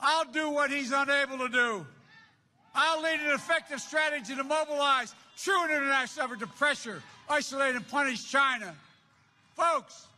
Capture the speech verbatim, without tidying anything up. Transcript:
I'll do what he's unable to do. I'll lead an effective strategy to mobilize true international effort to pressure, isolate, and punish China. Folks,